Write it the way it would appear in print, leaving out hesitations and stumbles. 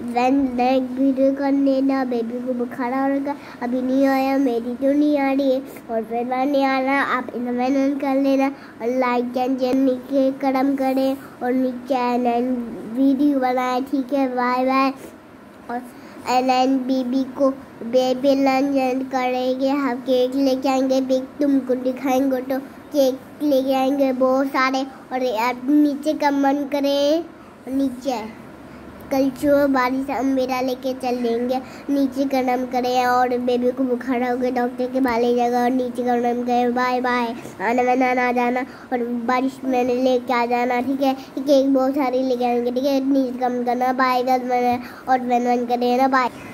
Next video कर लेना। Baby को बुखार आ रहा, अभी नहीं आया, मेरी तो नहीं आ रही है और फिर नहीं आ रहा। आप इन्वेंट कर लेना और लाइक एंड नीचे कदम करें और नीचे वीडियो बनाए। ठीक है, बाय बाय। और एन बीबी को बेबी लंच करेंगे, हम केक लेके आएंगे, बिग तुमको दिखाएंगे तो केक लेके आएंगे बहुत सारे। और आप नीचे कमेंट करें, नीचे कल जो बारिश मेरा लेके चलेंगे, नीचे कदम करें। और बेबी को बुखार हो गया, डॉक्टर के पास ले जाएगा और नीचे कदम करें। Bye bye. आना मैंने आ जाना और बारिश मैंने लेके आ जाना। ठीक है, केक बहुत सारे लेके आएंगे। ठीक है, नीचे कदम करना, बाय और मैंने करें ना, बाय।